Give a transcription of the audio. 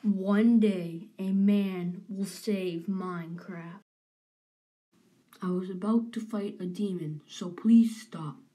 One day a man will save Minecraft. I was about to fight a demon, so please stop.